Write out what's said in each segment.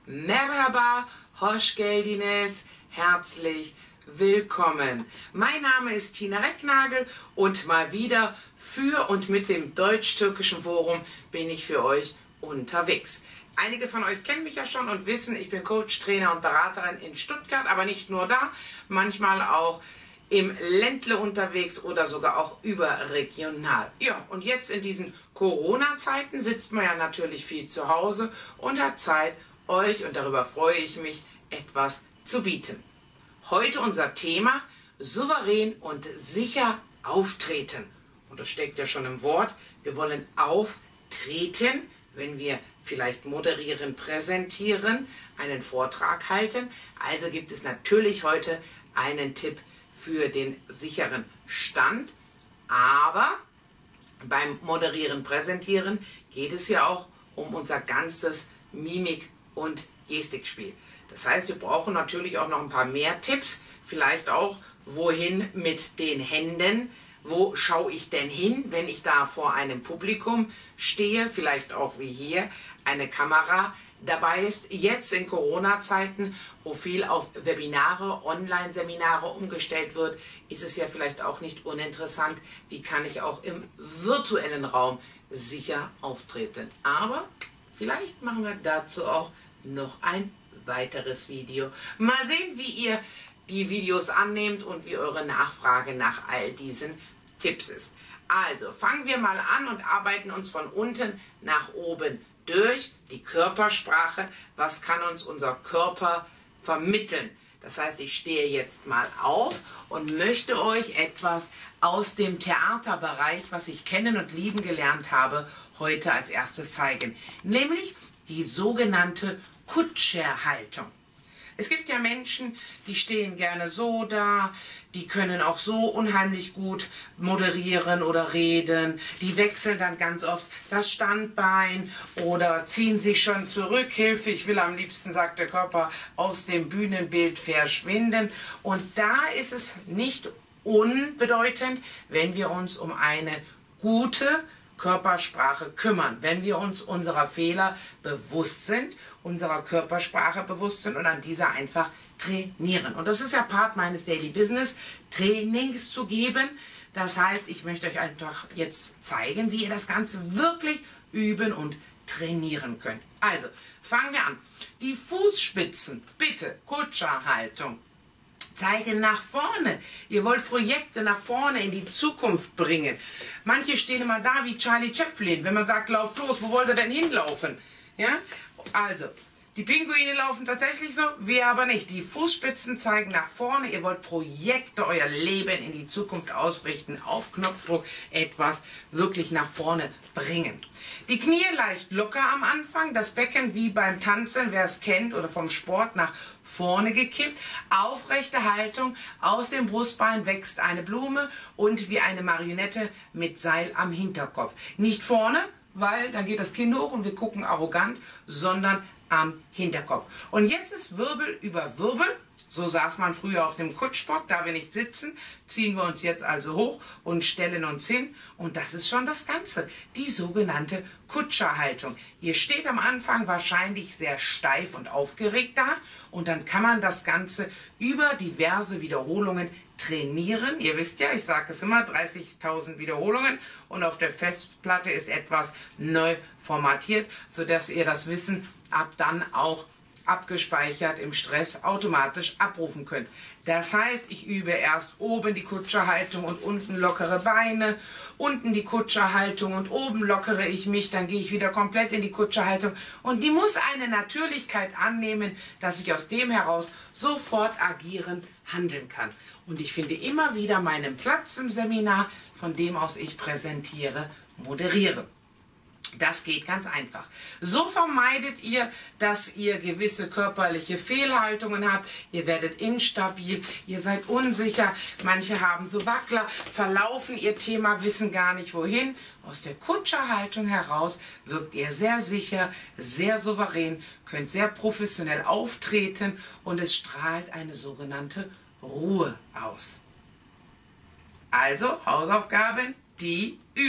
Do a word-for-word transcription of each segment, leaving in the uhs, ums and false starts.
Merhaba, hoş geldiniz, herzlich willkommen. Mein Name ist Tina Recknagel und mal wieder für und mit dem Deutsch-Türkischen Forum bin ich für euch unterwegs. Einige von euch kennen mich ja schon und wissen, ich bin Coach, Trainer und Beraterin in Stuttgart, aber nicht nur da, manchmal auch im Ländle unterwegs oder sogar auch überregional. Ja, und jetzt in diesen Corona-Zeiten sitzt man ja natürlich viel zu Hause und hat Zeit, euch, und darüber freue ich mich, etwas zu bieten. Heute unser Thema: souverän und sicher auftreten. Und das steckt ja schon im Wort. Wir wollen auftreten, wenn wir vielleicht moderieren, präsentieren, einen Vortrag halten. Also gibt es natürlich heute einen Tipp für den sicheren Stand. Aber beim Moderieren, Präsentieren geht es ja auch um unser ganzes Mimik- und Gestikspiel. Das heißt, wir brauchen natürlich auch noch ein paar mehr Tipps. Vielleicht auch, wohin mit den Händen? Wo schaue ich denn hin, wenn ich da vor einem Publikum stehe? Vielleicht auch wie hier eine Kamera dabei ist. Jetzt in Corona-Zeiten, wo viel auf Webinare, Online-Seminare umgestellt wird, ist es ja vielleicht auch nicht uninteressant, wie kann ich auch im virtuellen Raum sicher auftreten. Aber vielleicht machen wir dazu auch noch ein weiteres Video. Mal sehen, wie ihr die Videos annehmt und wie eure Nachfrage nach all diesen Tipps ist. Also fangen wir mal an und arbeiten uns von unten nach oben durch. Die Körpersprache, was kann uns unser Körper vermitteln? Das heißt, ich stehe jetzt mal auf und möchte euch etwas aus dem Theaterbereich, was ich kennen und lieben gelernt habe, heute als erstes zeigen. Nämlich die sogenannte Kutscherhaltung. Es gibt ja Menschen, die stehen gerne so da, die können auch so unheimlich gut moderieren oder reden. Die wechseln dann ganz oft das Standbein oder ziehen sich schon zurück. Hilfe, ich will am liebsten, sagt der Körper, aus dem Bühnenbild verschwinden. Und da ist es nicht unbedeutend, wenn wir uns um eine gute Körpersprache kümmern, wenn wir uns unserer Fehler bewusst sind, unserer Körpersprache bewusst sind und an dieser einfach trainieren. Und das ist ja Part meines Daily Business, Trainings zu geben. Das heißt, ich möchte euch einfach jetzt zeigen, wie ihr das Ganze wirklich üben und trainieren könnt. Also, fangen wir an. Die Fußspitzen, bitte, Kutscherhaltung. Zeigen nach vorne. Ihr wollt Projekte nach vorne in die Zukunft bringen. Manche stehen immer da wie Charlie Chaplin. Wenn man sagt, lauf los, wo wollt ihr denn hinlaufen? Ja? Also, die Pinguine laufen tatsächlich so, wir aber nicht. Die Fußspitzen zeigen nach vorne. Ihr wollt Projekte, euer Leben in die Zukunft ausrichten, auf Knopfdruck etwas wirklich nach vorne bringen. Die Knie leicht locker am Anfang, das Becken wie beim Tanzen, wer es kennt, oder vom Sport nach vorne gekippt. Aufrechte Haltung, aus dem Brustbein wächst eine Blume und wie eine Marionette mit Seil am Hinterkopf. Nicht vorne, weil dann geht das Kinn hoch und wir gucken arrogant, sondern am Hinterkopf. Und jetzt ist Wirbel über Wirbel. So saß man früher auf dem Kutschbock, da wir nicht sitzen, ziehen wir uns jetzt also hoch und stellen uns hin. Und das ist schon das Ganze, die sogenannte Kutscherhaltung. Ihr steht am Anfang wahrscheinlich sehr steif und aufgeregt da und dann kann man das Ganze über diverse Wiederholungen trainieren. Ihr wisst ja, ich sage es immer, dreißigtausend Wiederholungen und auf der Festplatte ist etwas neu formatiert, sodass ihr das Wissen ab dann auch abgespeichert im Stress automatisch abrufen könnt. Das heißt, ich übe erst oben die Kutscherhaltung und unten lockere Beine, unten die Kutscherhaltung und oben lockere ich mich, dann gehe ich wieder komplett in die Kutscherhaltung und die muss eine Natürlichkeit annehmen, dass ich aus dem heraus sofort agierend handeln kann. Und ich finde immer wieder meinen Platz im Seminar, von dem aus ich präsentiere, moderiere. Das geht ganz einfach. So vermeidet ihr, dass ihr gewisse körperliche Fehlhaltungen habt. Ihr werdet instabil, ihr seid unsicher. Manche haben so Wackler, verlaufen ihr Thema, wissen gar nicht wohin. Aus der Kutscherhaltung heraus wirkt ihr sehr sicher, sehr souverän, könnt sehr professionell auftreten und es strahlt eine sogenannte Ruhe aus. Also Hausaufgaben, die üben.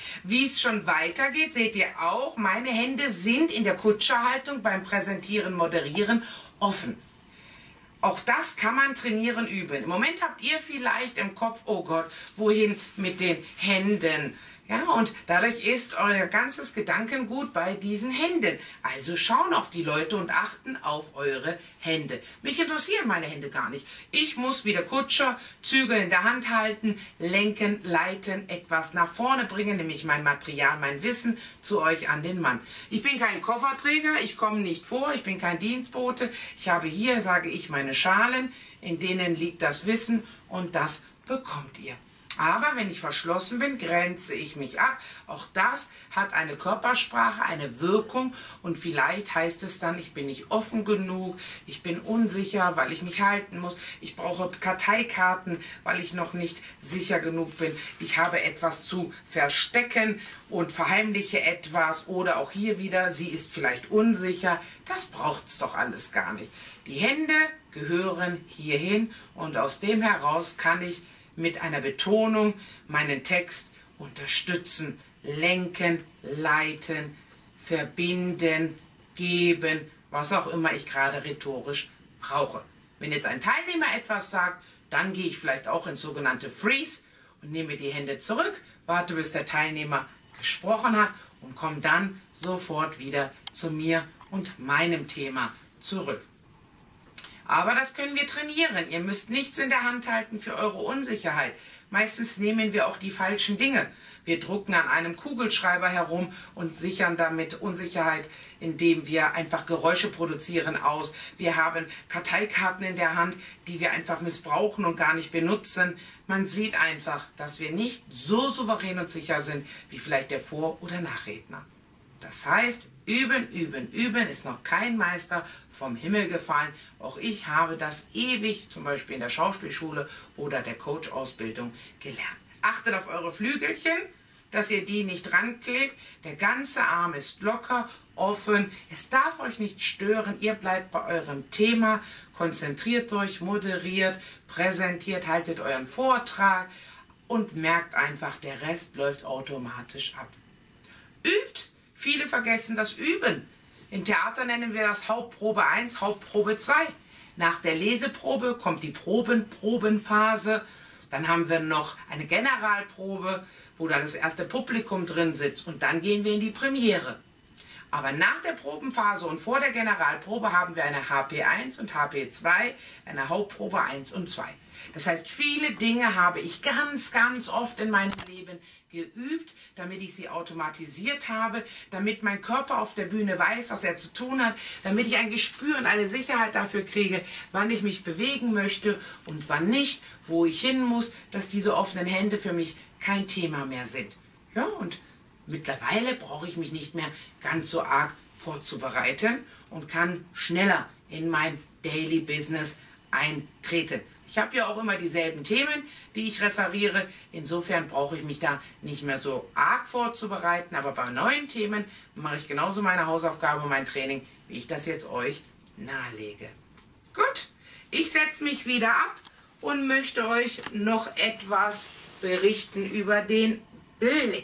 Wie es schon weitergeht, seht ihr auch, meine Hände sind in der Kutscherhaltung beim Präsentieren, Moderieren offen. Auch das kann man trainieren, üben. Im Moment habt ihr vielleicht im Kopf, oh Gott, wohin mit den Händen? Ja, und dadurch ist euer ganzes Gedankengut bei diesen Händen. Also schauen auch die Leute und achten auf eure Hände. Mich interessieren meine Hände gar nicht. Ich muss wie der Kutscher Zügel in der Hand halten, lenken, leiten, etwas nach vorne bringen, nämlich mein Material, mein Wissen zu euch an den Mann. Ich bin kein Kofferträger, ich komme nicht vor, ich bin kein Dienstbote. Ich habe hier, sage ich, meine Schalen, in denen liegt das Wissen und das bekommt ihr. Aber wenn ich verschlossen bin, grenze ich mich ab. Auch das hat eine Körpersprache, eine Wirkung und vielleicht heißt es dann, ich bin nicht offen genug, ich bin unsicher, weil ich mich halten muss, ich brauche Karteikarten, weil ich noch nicht sicher genug bin, ich habe etwas zu verstecken und verheimliche etwas oder auch hier wieder, sie ist vielleicht unsicher. Das braucht es doch alles gar nicht. Die Hände gehören hierhin und aus dem heraus kann ich mit einer Betonung meinen Text unterstützen, lenken, leiten, verbinden, geben, was auch immer ich gerade rhetorisch brauche. Wenn jetzt ein Teilnehmer etwas sagt, dann gehe ich vielleicht auch ins sogenannte Freeze und nehme die Hände zurück, warte bis der Teilnehmer gesprochen hat und komme dann sofort wieder zu mir und meinem Thema zurück. Aber das können wir trainieren. Ihr müsst nichts in der Hand halten für eure Unsicherheit. Meistens nehmen wir auch die falschen Dinge. Wir drucken an einem Kugelschreiber herum und sichern damit Unsicherheit, indem wir einfach Geräusche produzieren aus. Wir haben Karteikarten in der Hand, die wir einfach missbrauchen und gar nicht benutzen. Man sieht einfach, dass wir nicht so souverän und sicher sind, wie vielleicht der Vor- oder Nachredner. Das heißt, üben, üben, üben ist noch kein Meister vom Himmel gefallen. Auch ich habe das ewig, zum Beispiel in der Schauspielschule oder der Coach-Ausbildung gelernt. Achtet auf eure Flügelchen, dass ihr die nicht ranklebt. Der ganze Arm ist locker, offen. Es darf euch nicht stören. Ihr bleibt bei eurem Thema. Konzentriert euch, moderiert, präsentiert, haltet euren Vortrag und merkt einfach, der Rest läuft automatisch ab. Übt. Viele vergessen das Üben. Im Theater nennen wir das Hauptprobe eins, Hauptprobe zwei. Nach der Leseprobe kommt die Proben, Probenphase. Dann haben wir noch eine Generalprobe, wo dann das erste Publikum drin sitzt. Und dann gehen wir in die Premiere. Aber nach der Probenphase und vor der Generalprobe haben wir eine H P eins und H P zwei, eine Hauptprobe eins und zwei. Das heißt, viele Dinge habe ich ganz, ganz oft in meinem Leben geübt, damit ich sie automatisiert habe, damit mein Körper auf der Bühne weiß, was er zu tun hat, damit ich ein Gespür und eine Sicherheit dafür kriege, wann ich mich bewegen möchte und wann nicht, wo ich hin muss, dass diese offenen Hände für mich kein Thema mehr sind. Ja, und mittlerweile brauche ich mich nicht mehr ganz so arg vorzubereiten und kann schneller in mein Daily Business eintreten. Ich habe ja auch immer dieselben Themen, die ich referiere. Insofern brauche ich mich da nicht mehr so arg vorzubereiten. Aber bei neuen Themen mache ich genauso meine Hausaufgabe, mein Training, wie ich das jetzt euch nahelege. Gut, ich setze mich wieder ab und möchte euch noch etwas berichten über den Blick.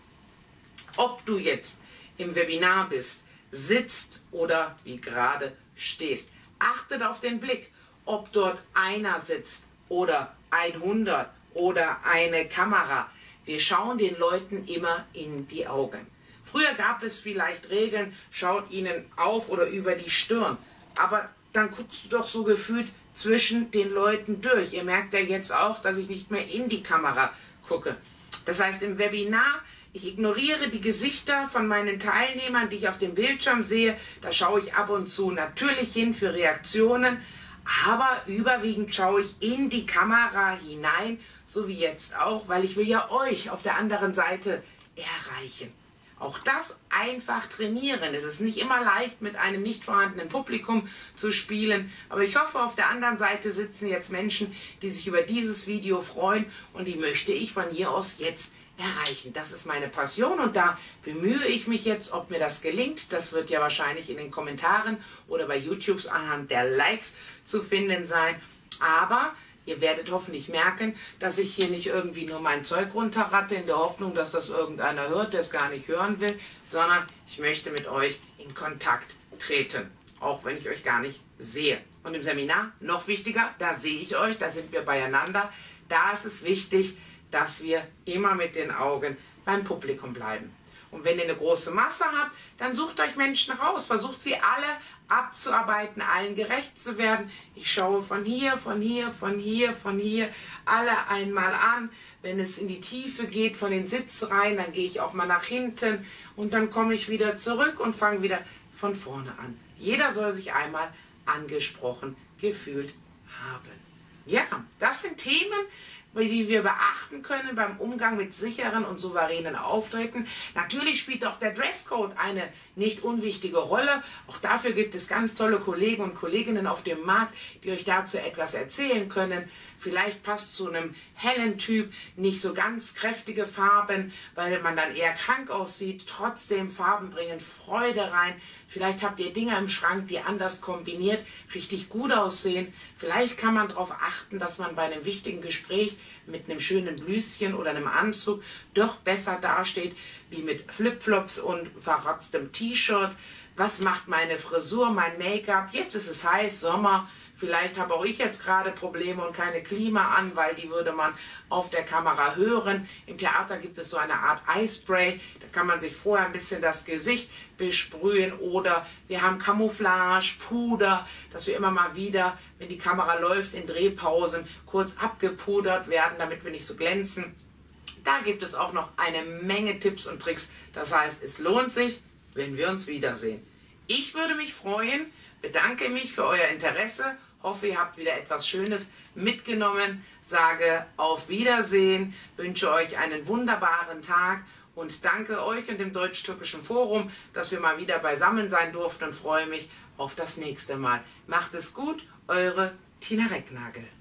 Ob du jetzt im Webinar bist, sitzt oder wie gerade stehst. Achtet auf den Blick. Ob dort einer sitzt oder hundert oder eine Kamera. Wir schauen den Leuten immer in die Augen. Früher gab es vielleicht Regeln, schaut ihnen auf oder über die Stirn. Aber dann guckst du doch so gefühlt zwischen den Leuten durch. Ihr merkt ja jetzt auch, dass ich nicht mehr in die Kamera gucke. Das heißt, im Webinar, ich ignoriere die Gesichter von meinen Teilnehmern, die ich auf dem Bildschirm sehe. Da schaue ich ab und zu natürlich hin für Reaktionen. Aber überwiegend schaue ich in die Kamera hinein, so wie jetzt auch, weil ich will ja euch auf der anderen Seite erreichen. Auch das einfach trainieren. Es ist nicht immer leicht, mit einem nicht vorhandenen Publikum zu spielen. Aber ich hoffe, auf der anderen Seite sitzen jetzt Menschen, die sich über dieses Video freuen. Und die möchte ich von hier aus jetzt erreichen. Das ist meine Passion und da bemühe ich mich jetzt, ob mir das gelingt. Das wird ja wahrscheinlich in den Kommentaren oder bei YouTube anhand der Likes zu finden sein. Aber Ihr werdet hoffentlich merken, dass ich hier nicht irgendwie nur mein Zeug runterratte in der Hoffnung, dass das irgendeiner hört, der es gar nicht hören will, sondern ich möchte mit euch in Kontakt treten, auch wenn ich euch gar nicht sehe. Und im Seminar, noch wichtiger, da sehe ich euch, da sind wir beieinander, da ist es wichtig, dass wir immer mit den Augen beim Publikum bleiben. Und wenn ihr eine große Masse habt, dann sucht euch Menschen raus, versucht sie alle abzuarbeiten, allen gerecht zu werden. Ich schaue von hier, von hier, von hier, von hier, alle einmal an. Wenn es in die Tiefe geht, von den Sitzreihen, dann gehe ich auch mal nach hinten und dann komme ich wieder zurück und fange wieder von vorne an. Jeder soll sich einmal angesprochen gefühlt haben. Ja, das sind Themen, die wir beachten können beim Umgang mit sicheren und souveränen Auftritten. Natürlich spielt auch der Dresscode eine nicht unwichtige Rolle. Auch dafür gibt es ganz tolle Kollegen und Kolleginnen auf dem Markt, die euch dazu etwas erzählen können. Vielleicht passt zu einem hellen Typ nicht so ganz kräftige Farben, weil man dann eher krank aussieht. Trotzdem Farben bringen Freude rein. Vielleicht habt ihr Dinge im Schrank, die anders kombiniert richtig gut aussehen. Vielleicht kann man darauf achten, dass man bei einem wichtigen Gespräch mit einem schönen Blüschen oder einem Anzug doch besser dasteht, wie mit Flipflops und verrotztem T-Shirt. Was macht meine Frisur, mein Make-up? Jetzt ist es heiß, Sommer. Vielleicht habe auch ich jetzt gerade Probleme und keine Klima an, weil die würde man auf der Kamera hören. Im Theater gibt es so eine Art Eispray. Da kann man sich vorher ein bisschen das Gesicht besprühen. Oder wir haben Camouflage, Puder, dass wir immer mal wieder, wenn die Kamera läuft, in Drehpausen kurz abgepudert werden, damit wir nicht so glänzen. Da gibt es auch noch eine Menge Tipps und Tricks. Das heißt, es lohnt sich, wenn wir uns wiedersehen. Ich würde mich freuen, bedanke mich für euer Interesse, hoffe, ihr habt wieder etwas Schönes mitgenommen, sage auf Wiedersehen, wünsche euch einen wunderbaren Tag und danke euch und dem Deutsch-Türkischen Forum, dass wir mal wieder beisammen sein durften und freue mich auf das nächste Mal. Macht es gut, eure Tina Recknagel.